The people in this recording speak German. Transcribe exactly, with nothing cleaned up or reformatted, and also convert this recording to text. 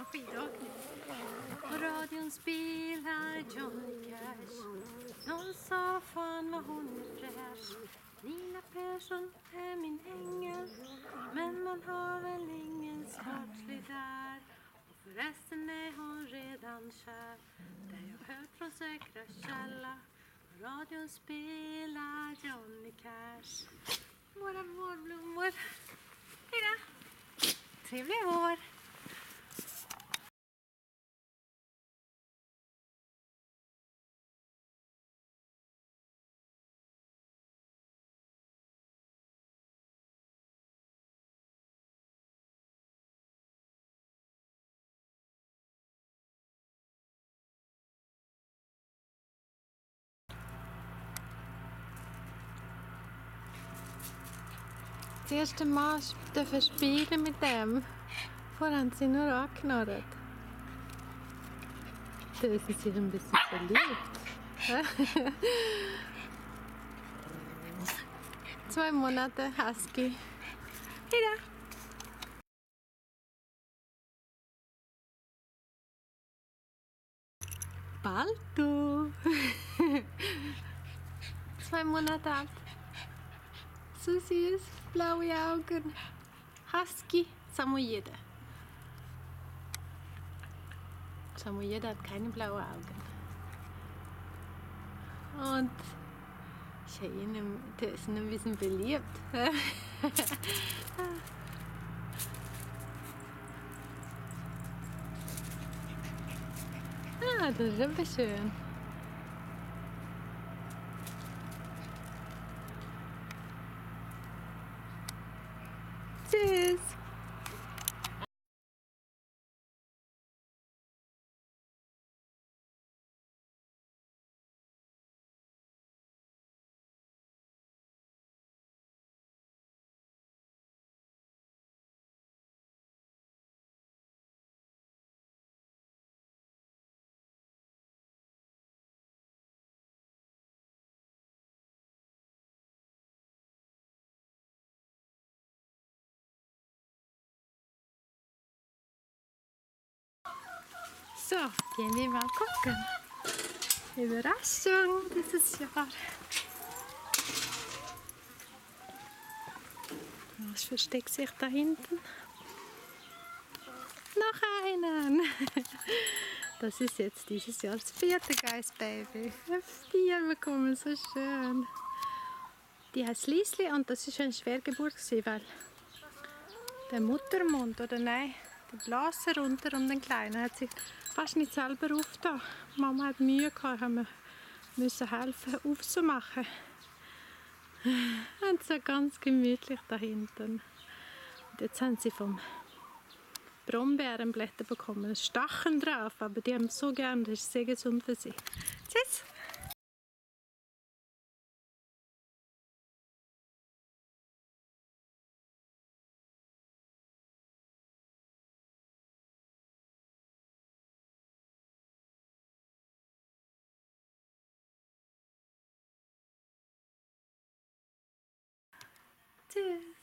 skidåkning. På radion spelar Johnny Cash. Någon sa fan vad hon är fräsch. Nina Persson är min ängel. Men man har väl ingen sportslig där. Och förresten är hon redan kär. Det jag hört från säkra källa. På radion spelar Johnny Cash. Våra vårblommor. Hejdå! Trevlig vår! Das erste Mal dürfen spielen mit dem. Vorher haben sie nur angeknurrt. Da ist sie sich ein bisschen verliebt. Zwei Monate Husky. Wieder. Balto. Zwei Monate alt. So süß, blaue Augen. Husky, Samoyede. Samoyede hat keine blauen Augen. Und Cheyenne, der ist ein bisschen beliebt. Ah, das ist aber schön. Tschüss! So, gehen wir mal gucken. Überraschung dieses Jahr. Was versteckt sich da hinten? Noch einen! Das ist jetzt dieses Jahr das vierte Geissbaby. Vier bekommen, so schön. Die heißt Liesli und das ist eine Schwergeburt, weil der Muttermund, oder nein, der Blase runter um den Kleinen hat sich fast nicht selber aufgetan. Mama hat Mühe gehabt, haben wir müssen helfen aufzumachen. Und so ganz gemütlich da hinten. Und jetzt haben sie vom Brombeerenblätter bekommen, Stacheln drauf, aber die haben so gern, das ist sehr gesund für sie. Tschüss! Tschüss!